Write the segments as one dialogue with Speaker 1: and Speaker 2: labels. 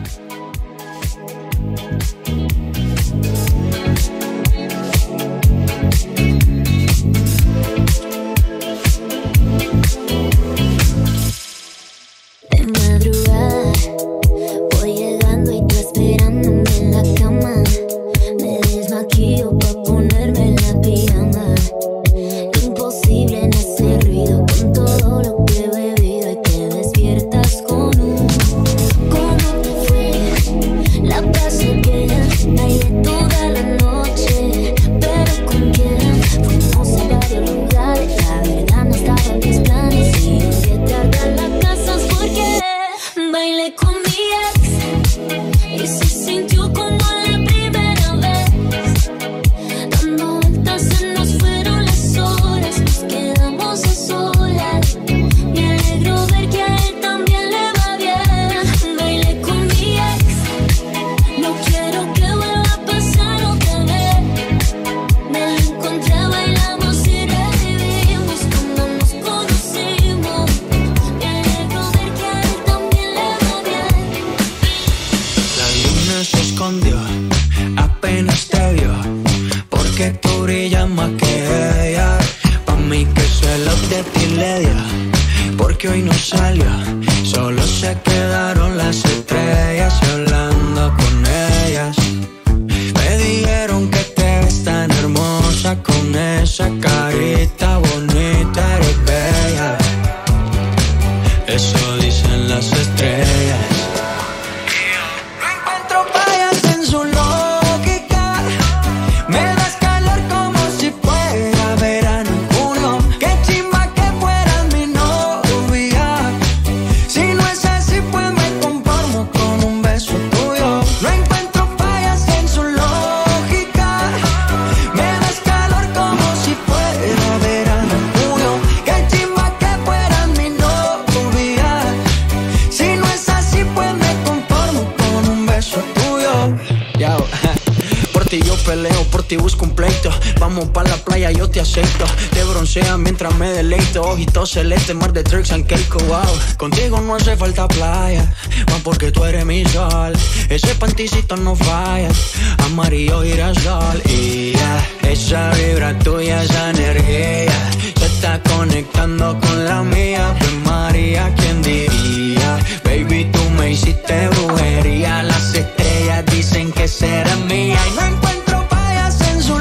Speaker 1: Mientras me deleito, ojitos celeste, mar de tricks and cake, wow. Contigo no hace falta playa, más porque tú eres mi sol. Ese panticito no falla, amarillo girasol. Y esa vibra tuya, esa energía, se está conectando con la mía. Pues María, ¿quién diría? Baby, tú me hiciste brujería. Las estrellas dicen que será mía. Y no encuentro fallas en su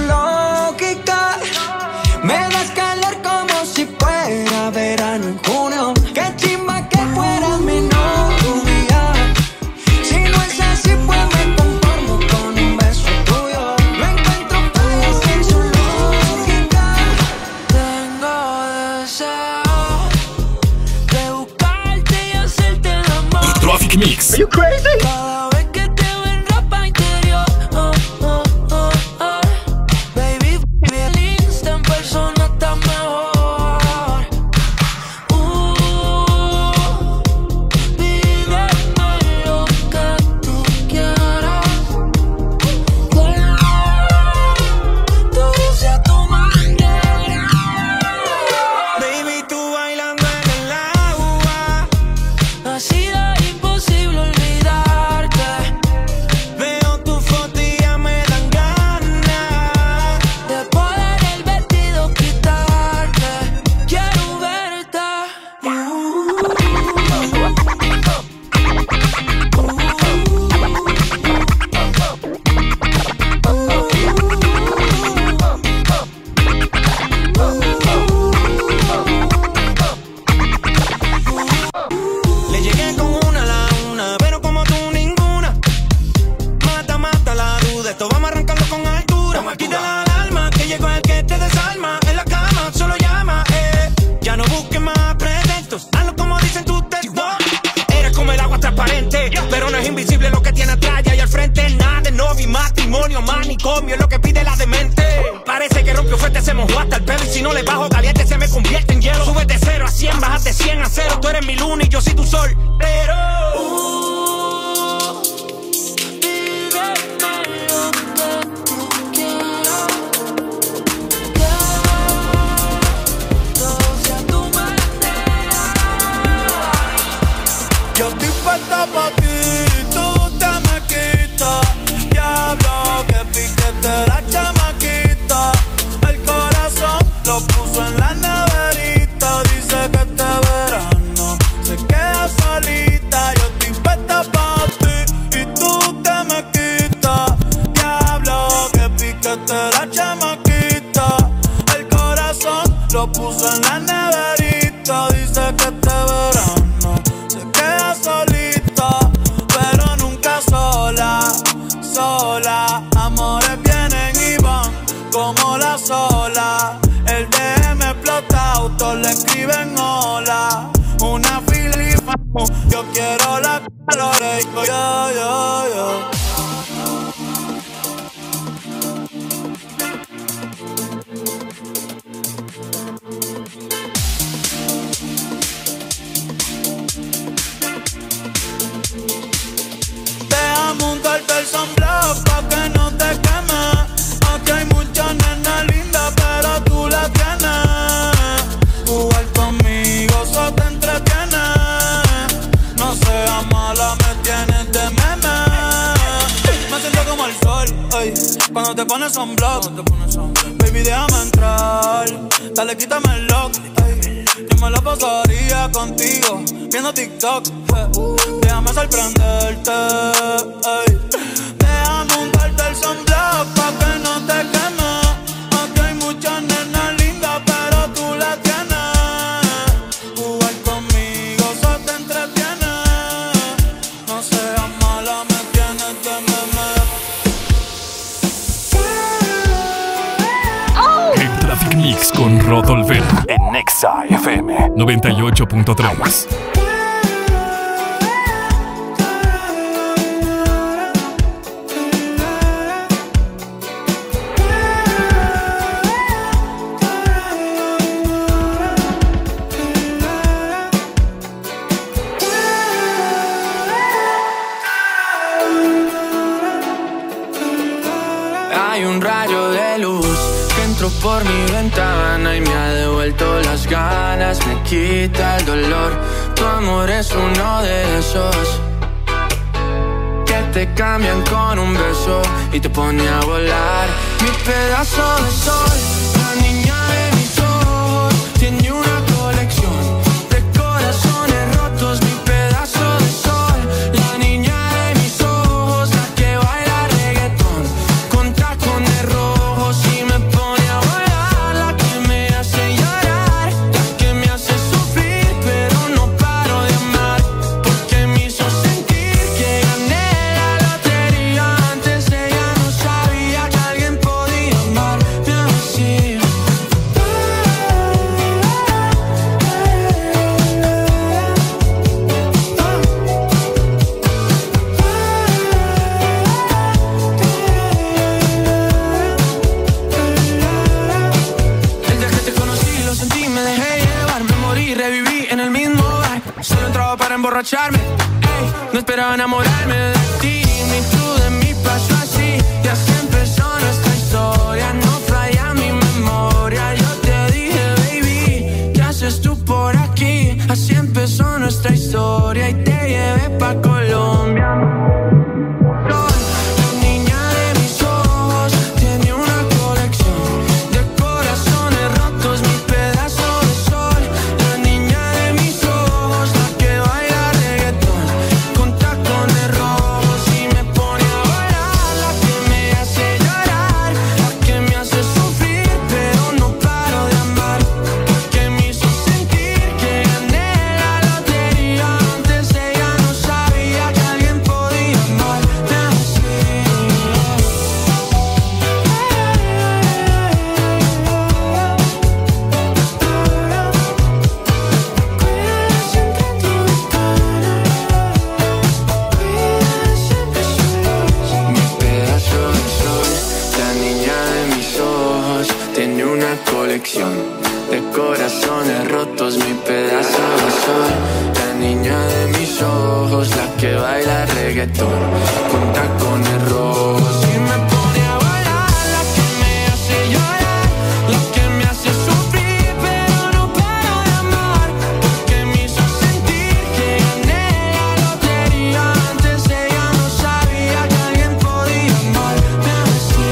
Speaker 1: lógica. Me das calor como si fuera verano en junio. Qué chimba que fueras mi novia. Si no es así, pues me conformo con un beso tuyo. No encuentro fallas en su lógica.
Speaker 2: Tengo deseo de buscarte y hacerte el amor.
Speaker 3: Traffic Mix.
Speaker 4: Are you crazy?
Speaker 2: Cada vez que te veo en ropa interior, baby, mi Insta en persona está mejor. Pídeme lo que tú quieras, todo sea tu manera. Baby, tú bailando en el agua, ha sido imposible olvidarte. Veo tu foto y ya me dan ganas de poder el vestido quitarte. Quiero verte. Le llegué con una a la una, pero como tú ninguna. Mata, mata la duda, esto vamos a arrancarlo con altura. Quita la alarma, que llegó el que te desarma. En la cama, solo llama, ya no busques más pretextos, hazlo como dicen tus textos. Eres como el agua transparente, pero no es invisible lo que tiene atrás y al frente. Nada de novio, matrimonio, manicomio, es lo que pide la demente. Parece que rompió fuerte, se mojó hasta el pelo. Y si no le bajo caliente, se me convierte en hielo. Sube de 0 a 100, bajas de 100 a 0. Tú eres mi luna y yo soy tu sol. Pero pídeme lo que tú quieras, todo sea tu manera.
Speaker 5: Yo estoy puesta pa' ti, tú te
Speaker 2: Deja montarte el sunblock pa' que no te queme. Aquí hay muchas nenas lindas, pero tú la tienes. Jugar conmigo solo te entretiene. No seas mala, me tienes de meme. Me siento como el sol, ey, cuando te pones sunblock. Baby, déjame entrar, dale, quítame el lock, ey. Yo me la pasaría contigo, viendo TikTok, déjame sorprenderte, ey. Déjame untarte el sunblock pa' que no te queme. Aquí hay muchas nenas lindas, pero tú la tienes. Jugar conmigo solo te entretiene. No seas mala, me tienes de meme.
Speaker 3: El Traffic Mix con Rodolfera en Nexa FM 98.3.
Speaker 1: Hay un rayo de luz que entró por mi ventana y me ha devuelto las ganas, me quita el dolor. Tu amor es uno de esos que te cambian con un beso y te pone a volar. Mi pedazo de sol, la niña de mis ojos, tiene una colección de corazones rotos. Mi pedazo de sol, la niña de mis ojos, la que baila reggaetón con tacones rojos y me pone a volar. La que me hace llorar, la que me hace sufrir, pero no paro de amar, porque me hizo sentir que gané la lotería. Antes ella no sabía que alguien podía amarme así. Desde que te conocí lo sentí, me dejé llevar, me morí, reviví en el mismo bar. Solo entraba para emborracharme, ey, no esperaba enamorarme de ti, ni tú de mí. Pasó así y así empezó nuestra historia. No falla mi memoria. Yo te dije, baby, ¿qué haces tú por aquí? Así empezó nuestra historia y te llevé pa' Colombia. La niña de mis ojos tiene una colección de corazones rotos. Mi pedazo de sol, la niña de mis ojos, la que baila reggaetón con tacones rojos y me pone a volar. La que me hace llorar, la que me hace sufrir, pero no paro de amar, porque me hizo sentir que gané la lotería. Antes ella no sabía que alguien podía amarme así. Mi pedazo de sol, la niña de mis ojos, tiene una colección de corazones rotos. Mi pedazo de sol, la niña de mis ojos, la que baila reggaetón con tacones rojos y me pone a volar. La que me hace llorar, la que me hace sufrir, pero no paro de amar, porque me hizo sentir que gané la lotería. Antes ella no sabía que alguien podía amarme así.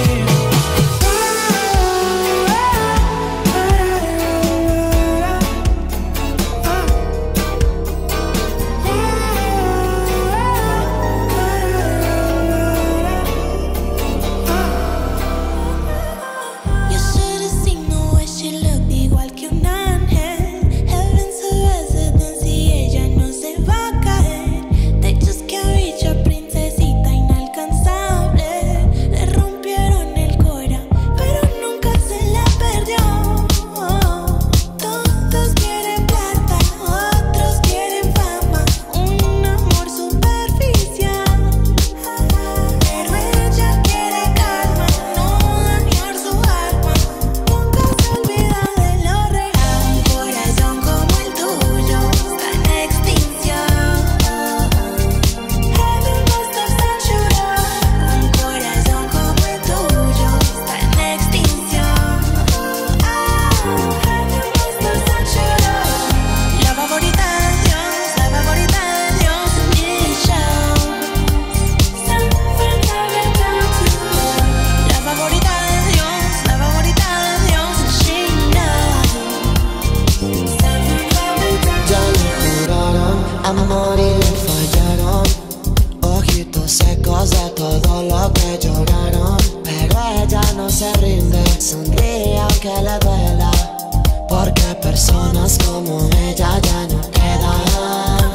Speaker 4: se rinde, sonríe aunque le duela, porque personas como ella ya no quedan.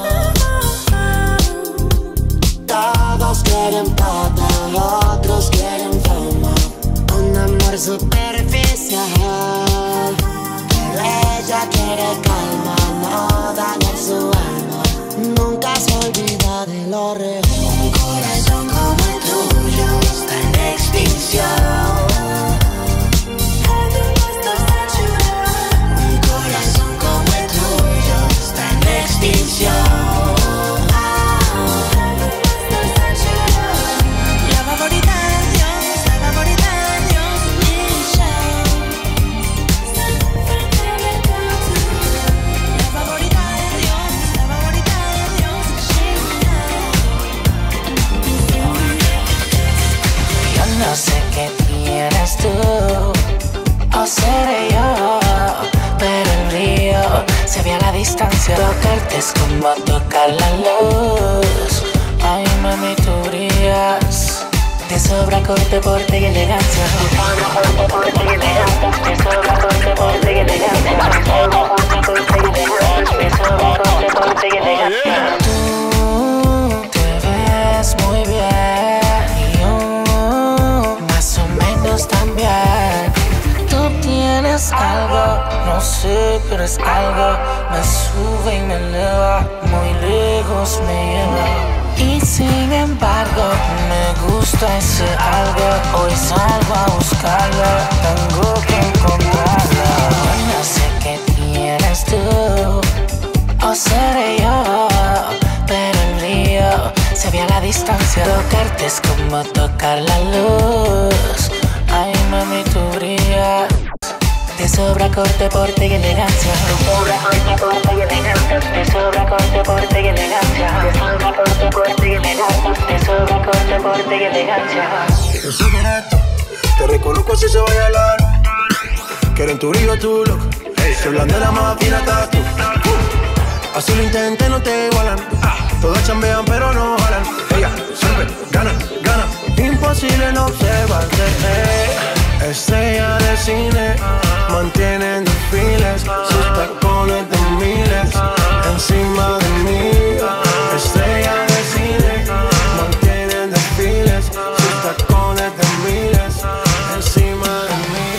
Speaker 4: Todos quieren plata, otros quieren fama, un amor superficial, pero ella quiere calma, no dañar su alma, nunca se olvida de lo real. Un corazón como el tuyo está en extinción. Un corazón como el tuyo está en extinción.
Speaker 5: No sé qué tienes tú, o seré yo, pero el río se ve a la distancia. Tocarte es como tocar la luz. Ay, mami, tú brillas. Te sobra corte, porte y elegancia. Te sobra corte, porte y elegancia. Te sobra corte, porte y elegancia. Te sobra corte, porte y elegancia. Te sobra corte, porte y elegancia. Tú te ves muy bien. También tú tienes algo, no sé, pero es algo. Me sube y me eleva, muy lejos me lleva. Y sin embargo, me gusta ese algo. Hoy salgo a buscarlo, tengo que encontrarlo. No sé qué tienes tú, o seré yo, pero el río se ve a la distancia. Tocarte es como tocar la luz. Ay, mami, tú brillas. Te sobra corte, porte y elegancia. Te sobra corte, porte y elegancia. Te sobra corte, porte y elegancia. Te sobra corte, porte y elegancia. Te sobra corte, porte y elegancia.
Speaker 2: Yo sé que eres tú, te reconozco si se vaya a la luz. Que en tu brillo tu look, si hablando de la máquina estás tú. Así lo intenté, no te igualan. Todas chambean pero no jalan. Ella siempre gana, gana. Imposible no observarte. Estrella de cine, mantienen desfiles, sus tacones de miles encima de mí. Estrella de cine, mantienen desfiles, sus tacones de miles encima de mí.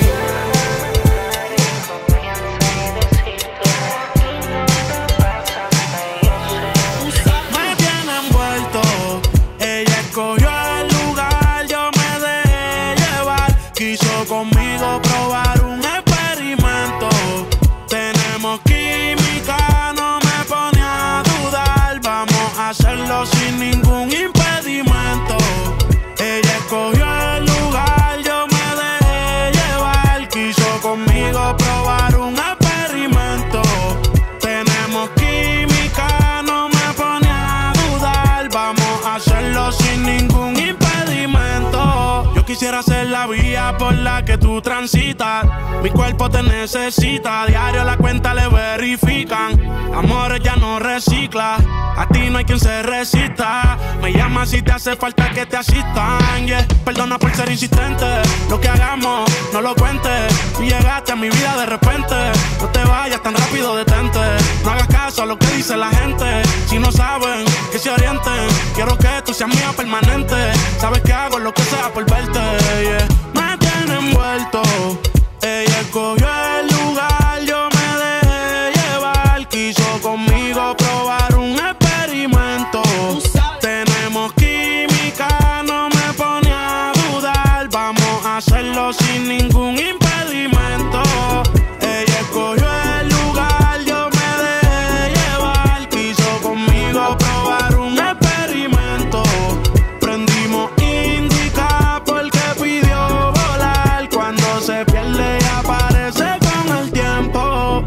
Speaker 6: Me tiene envuelto, ella escogió el lugar, yo me dejé llevar. Quiso conmigo probar un experimento. Tenemos química, no me pone a dudar. Vamos a hacerlo sin ningún impedimento. Ella escogió el lugar, yo me dejé llevar. Quiso conmigo probar un experimento. Tenemos química, no me pone a dudar. Vamos a hacerlo sin ningún impedimento. Yo quisiera ser la vía por la que tú transitas. Mi cuerpo te necesita. A diario la cuenta le verifican. Amores ya no recicla. A ti no hay quien se resista. Me llama si te hace falta que te asistan, yeah. Perdona por ser insistente. Lo que hagamos, no lo cuentes. Tú llegaste a mi vida de repente. No te vayas tan rápido, detente. No hagas caso a lo que dice la gente. Si no saben, que se orienten. Quiero que tú seas mía permanente. Sabes que hago lo que sea por verte, yeah. Me tiene envuelto. Ella escogió el lugar, yo me dejé llevar. Quiso conmigo probar un experimento. Tenemos química, no me pone a dudar. Vamos a hacerlo sin ningún impedimento. Ella escogió el lugar, yo me dejé llevar. Quiso conmigo probar un experimento. Prendimos indica porque pidió volar. Cuando se pierde y aparece con el tiempo.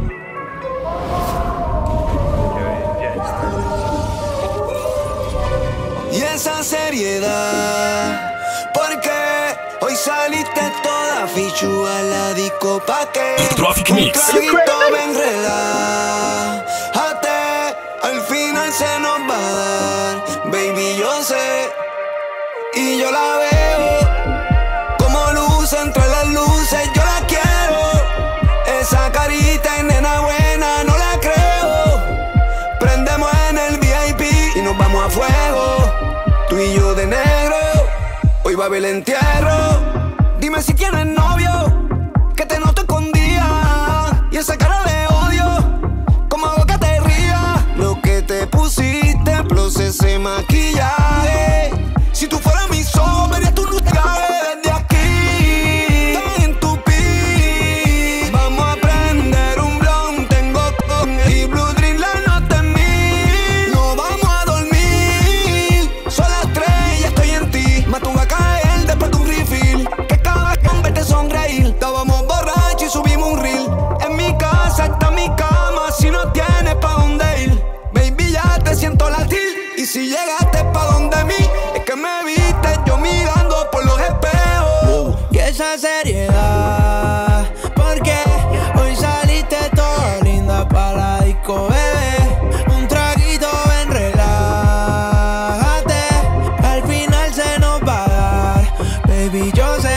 Speaker 2: Y esa seriedad, porque hoy saliste toda fichu a la disco pa' que
Speaker 3: Traffic
Speaker 2: un
Speaker 3: Mix.
Speaker 2: traguito me enreda. Al final se nos va a dar, baby, yo sé. Y yo la veo como luz entre las
Speaker 7: tú y yo de negro. Hoy va a haber el entierro. Dime si tienes novio, que te noto escondida. Y esa cara de odio, como hago que te rías. Lo que te pusiste, plus ese maquillaje. Si tú fueras mi sol, verías tu luz desde aquí. Tan en tu piel. Vamos a prender un blunt, tengo con y Blue Dream la nota en mí. No vamos a dormir, son las 3 y estoy en ti. Más tú vas a caer después de un refill. Que cada vez con verte sonreír. Estábamos borrachos y subimos un reel. En mi casa está mi cama, si no tienes pa' dónde ir. Baby, ya te siento latir. Y si llegaste pa' donde mí, es que me viste yo mirando por los espejos.
Speaker 2: Y esa seriedad, porque hoy saliste toda linda pa' la disco, bebé. Un traguito, ven, relájate. Al final se nos va a dar, baby, yo sé.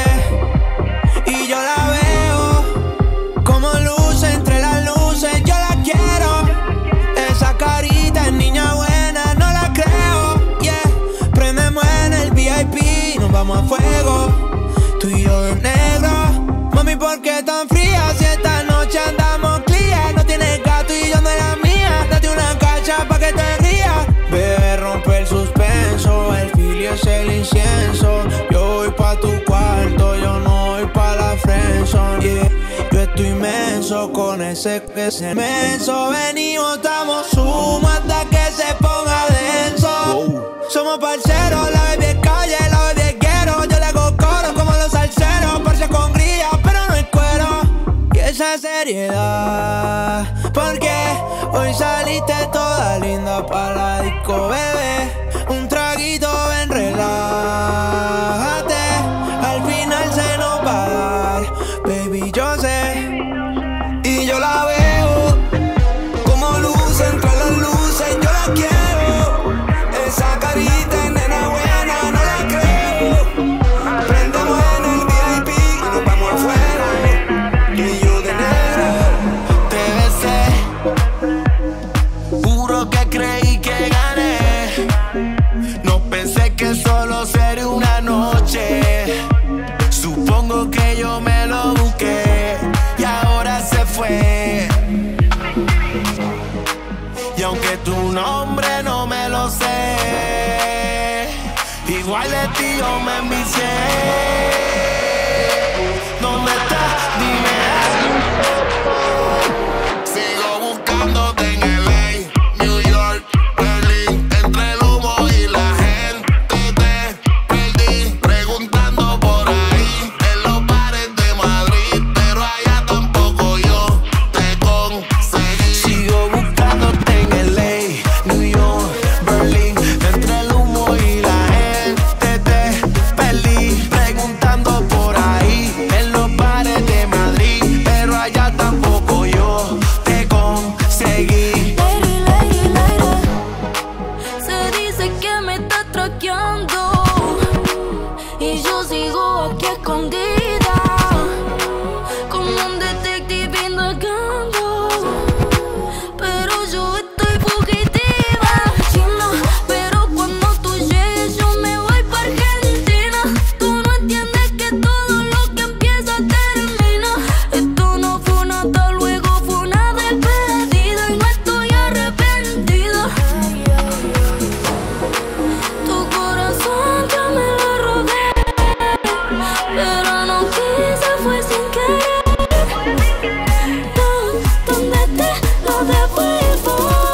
Speaker 2: Y yo la veo como luce entre las luces, yo la quiero. Esa carita es niña buena, no la creo, yeah. Prendemos en el VIP, nos vamos a fuego, tú y yo de negro. Mami, ¿por qué tan fría? Si esta noche andamos clear. No tienes gato y yo no es la mía. Date una cacha pa' que te rías. Bebé, rompe el suspenso, el fili es el incienso. Yo voy pa' tu cuarto, yo no voy pa' la friendzone, yeah. Yo estoy inmenso con ese menso. Venimos, estamos sumo hasta que se ponga denso. Somos parceros, la baby es calle, la baby es guero. Yo le hago coro como los salseros. Parche con grilla, pero no es cuero. Y esa seriedad, porque hoy saliste toda linda pa' la disco, bebé. Un traguito, ven, relájate. Al final se nos va a dar, baby, yo sé.
Speaker 7: Y yo la veo como luz entre las luces, yo la quiero. Esa carita es nena buena, no la creo. Prendemos en el VIP y nos vamos afuera. Tú y yo de negro.
Speaker 2: Te besé, juro que creí que gané. No pensé que solo sería una noche. Supongo que yo me lo busqué y ahora se fue. Y aunque tu nombre no me lo sé, igual de ti yo me envicié. ¿Dónde estás? Dime. Sigo buscándote en LA, New York, Berlín. Entre el humo y la gente te perdí. Preguntando por ahí en los bares de Madrid, pero allá tampoco yo te conseguí. Sigo buscándote en LA, New York, Berlín. Entre el humo y la gente te perdí. Preguntando por ahí en los bares de Madrid, pero allá tampoco yo te conseguí.
Speaker 8: Lady, se dice que me está traqueando y yo sigo aquí escondida, como un detective indagando, pero yo estoy fugitiva. Chino, pero cuando tú llegues yo me voy pa' Argentina. Tú no entiendes que todo lo que empieza termina. Esto no fue una hasta luego, fue una despedida y no estoy arrepentida. Tu corazón ya me lo robé, pero no quise, fue sin querer. ¿Dónde te lo devuelvo?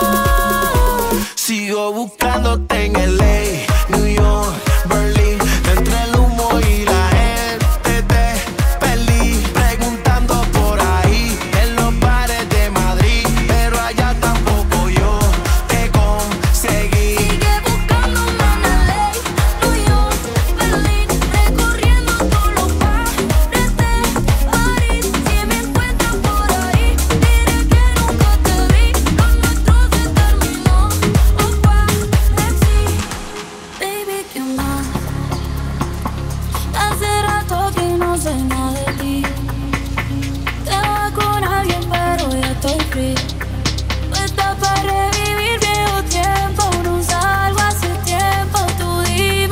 Speaker 2: Sigo buscándote en LA, New York, Berlín. Entre el humo y la gente te perdí. Preguntando por ahí en los bares de Madrid, pero allá tampoco yo te conseguí.
Speaker 8: Sigue buscándome en LA, New York, Berlín, recorriendo todos los bares de París. Si me encuentras por ahí, diré que nunca te vi. Lo nuestro se terminó, opa, let's see. Baby, ¿qué más? Hace rato que no sé nada de ti. Te vas con alguien, pero ya estoy free. Puesta para revivir viejo tiempo. No salgo hace tiempo, tú dime.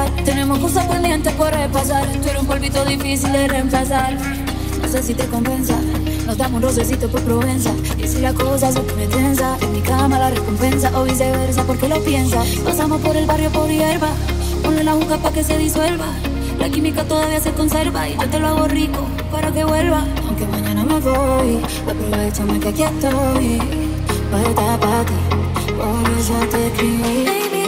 Speaker 8: empezar. Tenemos cosas pendientes por repasar. Tú eres un polvito difícil de reemplazar. No sé si te compensa, nos damos un rocecito por Provenza. Y si la cosa se pone tensa, en mi cama la recompensa. O viceversa, porque lo piensas. Pasamos por el barrio por hierba. Ponle la juca pa' que se disuelva. La química todavía se conserva. Y yo te lo hago rico para que vuelva. Aunque mañana me voy, aprovechame que aquí estoy. Puerta pa' ti, por eso te escribí. Baby,